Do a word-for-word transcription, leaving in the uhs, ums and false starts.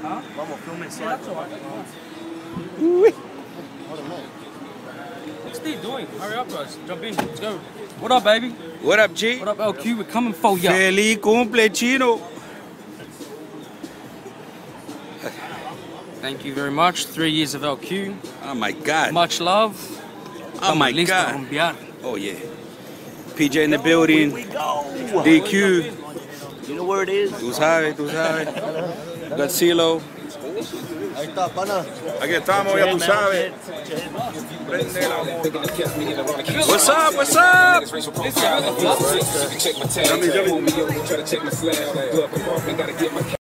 Vamos, film inside. Yeah, that's alright. What's Steve doing? Hurry up, guys. Jump in. Let's go. What up, baby? What up, G? What up, L Q? We're coming for ya. Feliz cumple, Chino. Thank you very much. Three years of L Q. Oh my God. Much love. Oh my Listo, God. rumbear. Oh yeah. P J in the building. We go. D Q. You know where it is? Tú sabes, tú sabes. Godzilla. Ahí está, pana. Aquí estamos, ya tú sabes. What's up? What's up?